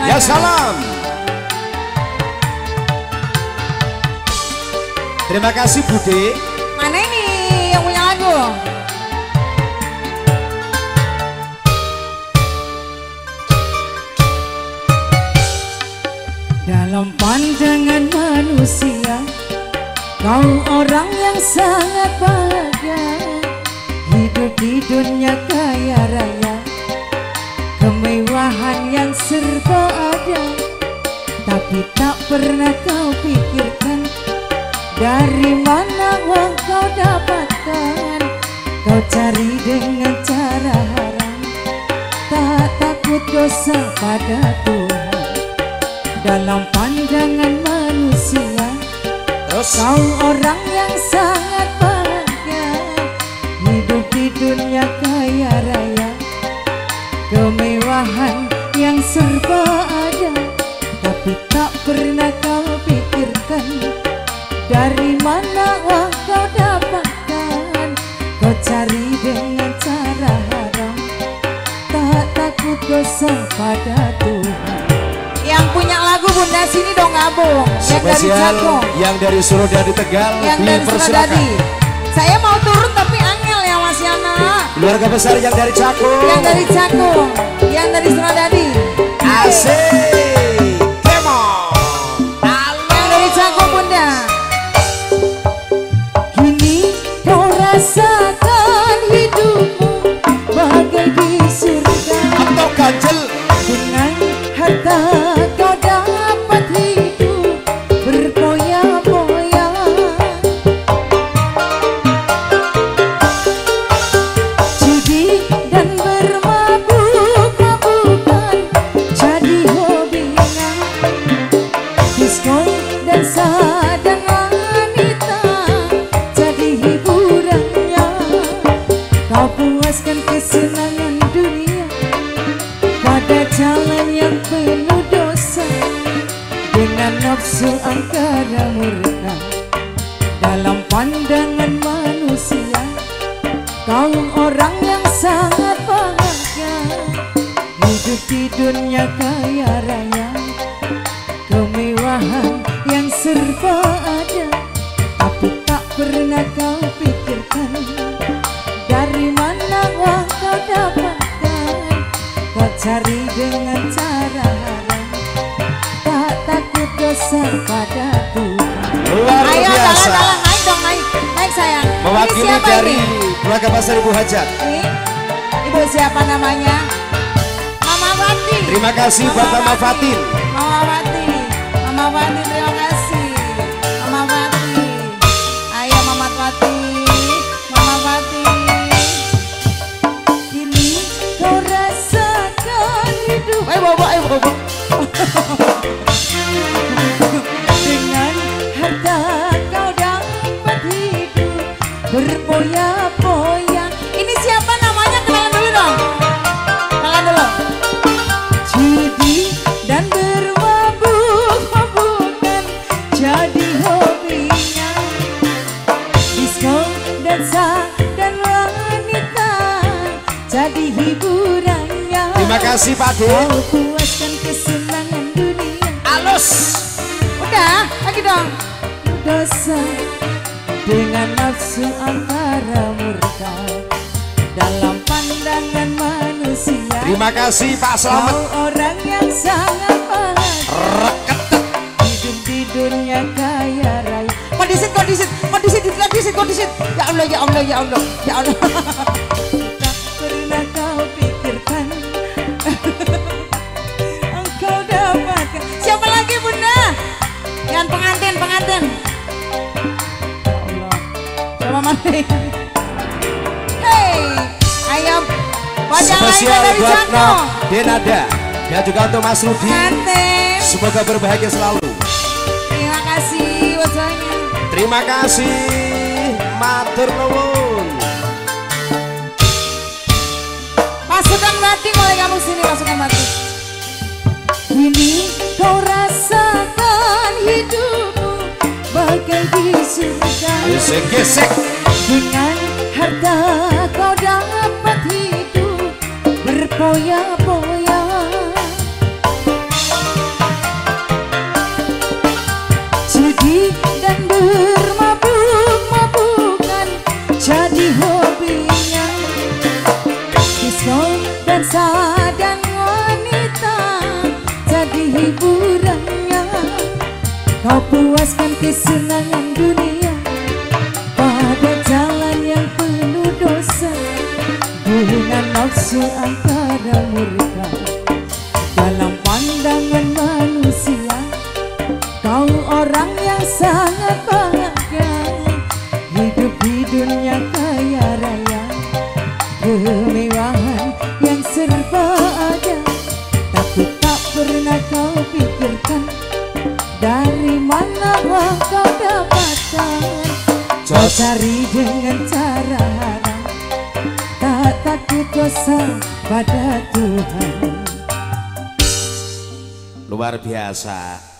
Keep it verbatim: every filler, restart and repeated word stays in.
Ya salam. Terima kasih Bude. Mana ini yang punya lagu? Dalam pandangan manusia, kau orang yang sangat bahagia. Hidup di dunia kaya raya, kemewahan yang serba ada. Tapi tak pernah kau pikirkan dari mana uang kau dapatkan. Kau cari dengan cara haram, tak takut dosa pada Tuhan. Dalam pandangan manusia, terus kau orang yang sangat bahagia. Hidup di dunia kaya raya, kemewahan yang serba ada. Tapi tak pernah kau pikirkan dari mana uang kau dapatkan. Kau cari dengan cara haram, tak takut dosa pada Tuhan. Yang punya lagu Bunda sini dong gabung. Yang dari Cako, yang dari Surodadi Tegal, yang dari Surodadi. Saya mau turun tapi angel ya Mas Yana. Keluarga besar yang dari Cako, yang dari Cako, yang dari Surodadi. Asik, come on. Yang dari Cako Bunda. Kini kau rasakan hidupmu bagai di surga. Atau ganjel dengan harta kau dapat hidup berfoya-foya. Judi dan bermabuk-mabukan jadi hobinya. Disko, dansa dan wanita jadi hiburannya. Kau puaskan kesenangan dunia pada jalan yang penuh dosa, dengan nafsu angkara murka. Dalam pandangan manusia, kau orang yang sangat bahagia. Hidup di dunia kaya raya, kemewahan yang serba ada. Tapi tak pernah kau pikirkan dari mana uang kau dapatkan. Kau cari dengan cara haram, tak takut dosa pada Tuhan. luar Ayo biasa. jalan-jalan, naik dong, naik, naik sayang. Mewakili Ini siapa dari ini? keluarga besar Ibu Hajat. Ini Ibu siapa namanya? Mama Wati. Terima kasih buat Mama Fatin. Mama Wati, Mama Wati terima kasih. Mama Wati, ayo Mama Wati, Mama Wati. Kini kau rasakan hidup. Ayo bobo, ayo bobo. Dengan harta kau dapat hidup berfoya-foya. Ini siapa namanya? Kenalan dulu dong. Kenalan dulu. Judi dan bermabuk-mabukan jadi hobinya. Disko, dansa dan wanita jadi hiburannya. Terima kasih Pak De. Kau puaskan kesenangan dunia. Alus. Udah, lagi dong. Dosa dengan nafsu angkara murka. Dalam pandangan manusia, Terima kasih Pak Slamet. kau orang yang sangat bahagia. Hidup di dunia kaya raya. Kondisit, kondisit, kondisit, kondisit, kondisit. Ya Allah, ya Allah, ya Allah, ya Allah. Tak pernah kau pikirkan engkau dapatkan. Siapa lagi Bunda? Yang pengantin, pengantin. Ya Allah. Coba mana? Hei, ayo. Wajah lain Spesial dari buat Jano. Noh Denada dan juga untuk Mas Rudi. Pengantin. Semoga berbahagia selalu. Terima kasih wajahnya. Terima kasih matur nuwun. Pasukan Batik, mulai kamu sini pasukan Batik. Kini kau rasakan hidupmu bagai di surga. Gesek-gesek. Dengan harta kau dapat hidup berfoya-foya. dansa dan wanita jadi hiburannya. Kau puaskan kesenangan dunia pada jalan yang penuh dosa, dengan nafsu angkara murka dalam pandangan manusia. Kau orang yang sangat bahagia, hidup di dunia kaya raya, kemewahan yang serba ada. Tapi tak pernah kau pikirkan dari mana wah kau dapatkan. Kau cari dengan cara haram, tak takut dosa pada Tuhan. Luar biasa.